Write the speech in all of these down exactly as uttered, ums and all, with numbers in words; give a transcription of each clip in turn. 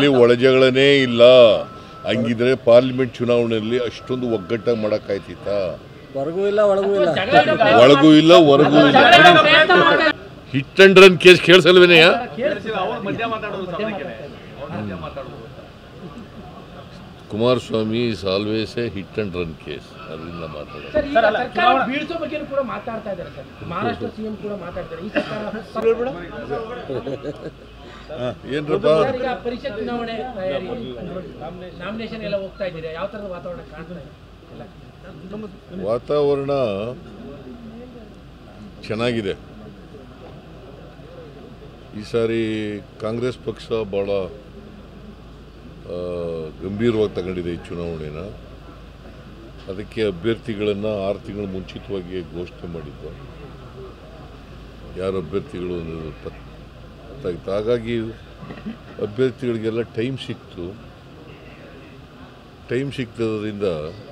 ನಮ್ಮಲ್ಲಿ ಒಳಜಗಳನೇ ಇಲ್ಲ. ಹಂಗಿದ್ರೆ ಪಾರ್ಲಿಮೆಂಟ್ ಚುನಾವಣೆಯಲ್ಲಿ ಅಷ್ಟೊಂದು ಒಗ್ಗಟ್ಟಾಗಿ ಮಾಡೋಕ್ಕಾಯ್ತಿತ್ತ? ಹೊರಗೂ ಇಲ್ಲ ಒಳಗೂ ಇಲ್ಲ ಒಳಗೂ ಇಲ್ಲ ಹೊರಗೂ ಇಲ್ಲ. ಹಿಟ್ ಅಂಡ್ ರನ್ ಕೇಸ್ ಕೇಳಿಸಲ್ವೇನೆಯ? Kumaraswamy is always a hit and run case. ಅದರಿಂದ ಏನ್ರಪ್ಪ ವಾತಾವರಣ ಚೆನ್ನಾಗಿದೆ. ಈ ಸಾರಿ ಕಾಂಗ್ರೆಸ್ ಪಕ್ಷ ಭಾಳ ಗಂಭೀರವಾಗಿ ತಗೊಂಡಿದೆ ಈ ಚುನಾವಣೆನ. ಅದಕ್ಕೆ ಅಭ್ಯರ್ಥಿಗಳನ್ನು ಆರು ತಿಂಗಳು ಮುಂಚಿತವಾಗಿ ಘೋಷಣೆ ಮಾಡಿದ್ದು, ಯಾರು ಅಭ್ಯರ್ಥಿಗಳು ಪತ್ತಾಗಿತ್ತು. ಹಾಗಾಗಿ ಅಭ್ಯರ್ಥಿಗಳಿಗೆಲ್ಲ ಟೈಮ್ ಸಿಕ್ತು. ಟೈಮ್ ಸಿಕ್ತದ್ರಿಂದ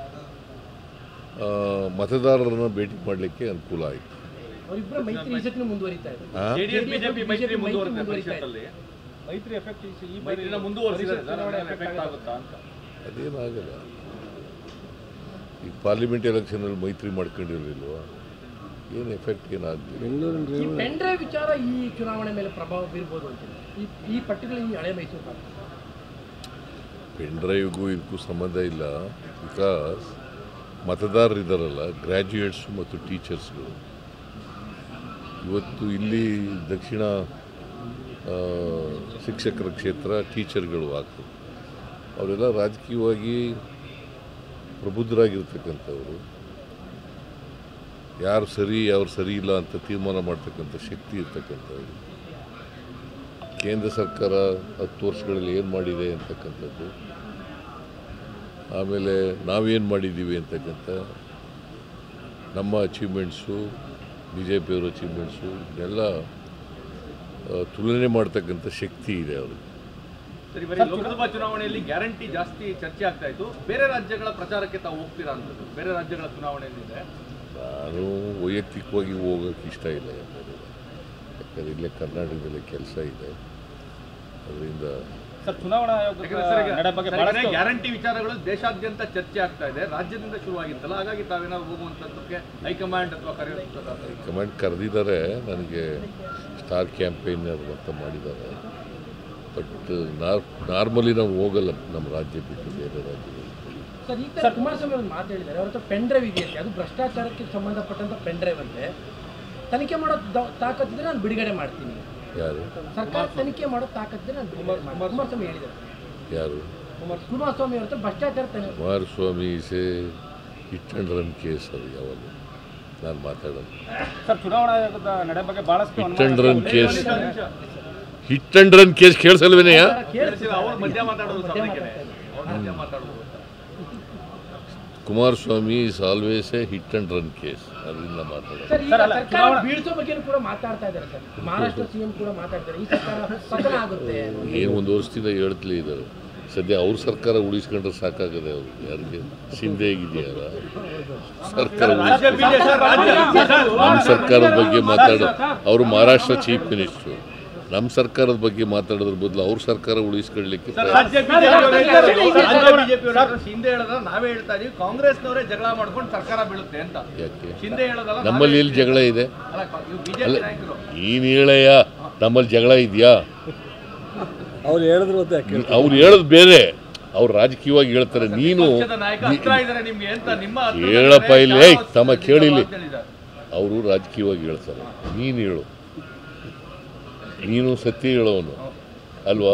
ಮತದಾರರನ್ನು ಭೇಟಿ ಮಾಡಲಿಕ್ಕೆ ಅನುಕೂಲ ಆಯಿತು. ಅದೇನಾಗಲ್ಲ. ಈಗ ಪಾರ್ಲಿಮೆಂಟ್ ಎಲೆಕ್ಷನಲ್ಲಿ ಮೈತ್ರಿ ಮಾಡ್ಕೊಂಡಿರಲಿಲ್ವ? ಏನು ಎಫೆಕ್ಟ್ ಏನಾಗಲಿಲ್ಲ. ಪೆಂಡ್ರೈವ್ ವಿಚಾರ ಈ ಚುನಾವಣೆ ಮೇಲೆ ಪ್ರಭಾವ ಬೀರ್ಬೋದು ಅಂತ ಈ ಪರ್ಟಿಕ್ಯುಲರ್ ಈ ಹಳೆ ಮೈಸೂರು ಪೆಂಡ್ರೈವ್ಗೂ ಇದಕ್ಕೂ ಸಂಬಂಧ ಇಲ್ಲ. ಬಿಕಾಸ್ ಮತದಾರರಿದ್ದಾರಲ್ಲ, ಗ್ರ್ಯಾಜುಯೇಟ್ಸು ಮತ್ತು ಟೀಚರ್ಸ್ಗಳು, ಇವತ್ತು ಇಲ್ಲಿ ದಕ್ಷಿಣ ಶಿಕ್ಷಕರ ಕ್ಷೇತ್ರ ಟೀಚರ್ಗಳು ಆಗ್ತದೆ. ಅವರೆಲ್ಲ ರಾಜಕೀಯವಾಗಿ ಪ್ರಬುದ್ಧರಾಗಿರ್ತಕ್ಕಂಥವ್ರು. ಯಾರು ಸರಿ ಯಾರು ಸರಿ ಇಲ್ಲ ಅಂತ ತೀರ್ಮಾನ ಮಾಡ್ತಕ್ಕಂಥ ಶಕ್ತಿ ಇರ್ತಕ್ಕಂಥವ್ರು. ಕೇಂದ್ರ ಸರ್ಕಾರ ಹತ್ತು ವರ್ಷಗಳಲ್ಲಿ ಏನು ಮಾಡಿದೆ ಅಂತಕ್ಕಂಥದ್ದು, ಆಮೇಲೆ ನಾವೇನು ಮಾಡಿದ್ದೀವಿ ಅಂತಕ್ಕಂಥ ನಮ್ಮ ಅಚೀವ್ಮೆಂಟ್ಸು, ಬಿ ಜೆ ಪಿಯವ್ರ ಅಚೀವ್ಮೆಂಟ್ಸು ಇದನ್ನೆಲ್ಲ ತುಲನೆ ಮಾಡ್ತಕ್ಕಂಥ ಶಕ್ತಿ ಇದೆ ಅವ್ರಿಗೆ. ಲೋಕಸಭಾ ಚುನಾವಣೆಯಲ್ಲಿ ಗ್ಯಾರಂಟಿ ಜಾಸ್ತಿ ಚರ್ಚೆ ಆಗ್ತಾ ಇತ್ತು. ಬೇರೆ ರಾಜ್ಯಗಳ ಪ್ರಚಾರಕ್ಕೆ ತಾವು ಹೋಗ್ತೀರಾ ಅಂತದ್ದು? ಬೇರೆ ರಾಜ್ಯಗಳ ಚುನಾವಣೆಯಲ್ಲಿದೆ. ನಾನು ವೈಯಕ್ತಿಕವಾಗಿ ಹೋಗೋಕ್ಕೆ ಇಷ್ಟ ಇಲ್ಲ. ಯಾಕಂದರೆ ಯಾಕಂದರೆ ಇಲ್ಲೇ ಕರ್ನಾಟಕದಲ್ಲಿ ಕೆಲಸ ಇದೆ. ಅದರಿಂದ ಚುನಾವಣಾ ಗ್ಯಾರಂಟಿ ವಿಚಾರಗಳು ದೇಶಾದ್ಯಂತ ಚರ್ಚೆ ಆಗ್ತಾ ಇದೆ. ರಾಜ್ಯದಿಂದ ಶುರುವಾಗಿತ್ತಲ್ಲ, ಹಾಗಾಗಿ ತಾವೇನಾದ್ರು ಹೋಗುವಂಥದ್ದಕ್ಕೆ ಹೈಕಮಾಂಡ್ ಅಥವಾ ಕರೆಯುವಂಥದ್ದು? ಹೈಕಮಾಂಡ್ ಕರೆದಿದ್ದಾರೆ, ನನಗೆ ಸ್ಟಾರ್ ಕ್ಯಾಂಪೇನರ್ ಅಂತ ಮಾಡಿದ್ದಾರೆ. ಬಟ್ ನಾರ್ಮಲಿ ನಾವು ಹೋಗಲ್ಲ ನಮ್ಮ ರಾಜ್ಯ ಬಿಟ್ಟು ಬೇರೆ ರಾಜ್ಯದಲ್ಲಿ. ಸರ್, ಈಗ ಕುಮಾರಸ್ವಾಮಿ ಅವರು ಮಾತಾಡಿದ್ದಾರೆ, ಅವ್ರ ಹತ್ರ ಪೆನ್ ಡ್ರೈವ್ ಇದೆಯಂತೆ, ಅದು ಭ್ರಷ್ಟಾಚಾರಕ್ಕೆ ಸಂಬಂಧಪಟ್ಟಂಥ ಪೆನ್ ಡ್ರೈವ್ ಅಂತೆ. ತನಿಖೆ ಮಾಡೋ ತಾಕತ್ತಿದ್ರೆ ನಾನು ಬಿಡುಗಡೆ ಮಾಡ್ತೀನಿ. ಯಾರು? ಸರ್ಕಾರ ತನಿಖೆ ಮಾಡೋ ತಾಕತ್ತಿದ್ರೆ ನಾನು ಬಿಡುಗಡೆ ಮಾಡ್ತೀನಿ ಕುಮಾರಸ್ವಾಮಿ ಹೇಳಿದ್ದಾರೆ. ಯಾರು? ಕುಮಾರಸ್ವಾಮಿ ಅವ್ರ ಹತ್ರ ಭ್ರಷ್ಟಾಚಾರ ತನಿಖೆ. Kumaraswamy say hit and run case. ಅದು ಯಾವಾಗ ನಾನು ಮಾತಾಡೋದು ಸರ್, ಚುನಾವಣಾ ಆಯೋಗದ ನಡೆ ಬಗ್ಗೆ ಬಹಳಷ್ಟು hit and run case hit and run case ಕೇಳಿಸಲ್ವೇನೆಯ? Kumaraswamy is always a hit and run case. ಅದರಿಂದ ಮಾತಾಡೋದು ಬೀಳ್ಸೋ ಬಗ್ಗೆ ಕೂಡ ಮಾತಾಡ್ತಾ ಇದ್ದಾರೆ ಸರ್. ಮಹಾರಾಷ್ಟ್ರ ಸಿಎಂ ಕೂಡ ಮಾತಾಡ್ತಾರೆ, ಈ ಸರ್ಕಾರ ಪತನ ಆಗುತ್ತೆ. ಏನು ಒಂದು ವರ್ಷದಿಂದ ಹೇಳ್ತಲೇ ಇದ್ದಾರೆ. ಸದ್ಯ ಅವ್ರ ಸರ್ಕಾರ ಉಳಿಸ್ಕೊಂಡ್ರೆ ಸಾಕಾಗದೆ. ಅವರು ಯಾರಿಗೆ ಶಿಂದೆ ಆಗಿದೆಯಲ್ಲ, ಸರ್ಕಾರ ನಮ್ಮ ಸರ್ಕಾರದ ಬಗ್ಗೆ ಮಾತಾಡೋ ಅವರು ಮಹಾರಾಷ್ಟ್ರ ಚೀಫ್ ಮಿನಿಸ್ಟ್ರು. ನಮ್ಮ ಸರ್ಕಾರದ ಬಗ್ಗೆ ಮಾತಾಡೋದ್ರ ಬದಲು ಅವ್ರ ಸರ್ಕಾರ ಉಳಿಸ್ಕೊಳ್ಳಿಕ್ಕೆ ನಾವೇ ಹೇಳ್ತಾ ಇದೀವಿ, ಕಾಂಗ್ರೆಸ್ನವರೇ ಜಗಳ ಮಾಡ್ಕೊಂಡು ಸರ್ಕಾರ ಬೀಳುತ್ತೆ ಅಂತ. ಯಾಕೆ ನಮ್ಮಲ್ಲಿ ಎಲ್ಲಿ ಜಗಳ ಇದೆ? ನೀನು ಹೇಳಯ್ಯ, ನಮ್ಮಲ್ಲಿ ಜಗಳ ಇದೆಯಾ? ಅವ್ರು ಹೇಳಿದ್ರು ಅವ್ರು ಹೇಳೋದು ಬೇರೆ, ಅವ್ರು ರಾಜಕೀಯವಾಗಿ ಹೇಳ್ತಾರೆ. ನೀನು ಹೇಳಪ್ಪ ಇಲ್ಲಿ ತಮ್ಮ ಕೇಳಿಲಿ, ಅವರು ರಾಜಕೀಯವಾಗಿ ಹೇಳ್ತಾರೆ. ನೀನು ಹೇಳು, ನೀನು ಸತ್ಯ ಹೇಳೋನು ಅಲ್ವಾ?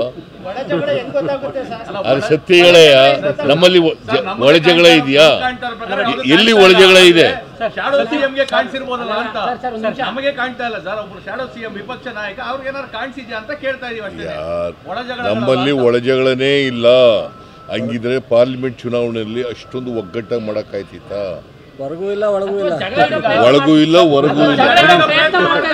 ಅದು ಸತ್ಯ ಹೇಳಯ್ಯ. ನಮ್ಮಲ್ಲಿ ಒಳ ಜಗಳ ಇದೆಯಾ? ಎಲ್ಲಿ ಒಳ ಜಗಳ ಇದೆ? ಶಾಡೋ ಸಿಎಂಗೆ ಕಾಣಿಸಿರ್ಬೋದಲ್ಲ ಅಂತ ನಮಗೆ ಕಾಣ್ತಾ ಇಲ್ಲ ಸರ್. ಒಬ್ರು ಶಾಡೋ ಸಿಎಂ ವಿಪಕ್ಷ ನಾಯಕ, ಅವ್ರಿಗೆ ಏನಾದ್ರು ಕಾಣಿಸಿದ್ಯಾ ಅಂತ ಕೇಳ್ತಾ ಇದೀವಿ. ನಮ್ಮಲ್ಲಿ ಒಳ ಜಗಳನೇ ಇಲ್ಲ. ಹಂಗಿದ್ರೆ ಪಾರ್ಲಿಮೆಂಟ್ ಚುನಾವಣೆಯಲ್ಲಿ ಅಷ್ಟೊಂದು ಒಗ್ಗಟ್ಟಾಗಿ ಮಾಡೋಕ್ಕಾಯ್ತಿತ್ತ? ಹೊರಗೂ ಇಲ್ಲ ಒಳಗೂ ಇಲ್ಲ ಒಳಗೂ ಇಲ್ಲ ಹೊರಗೂ ಇಲ್ಲ.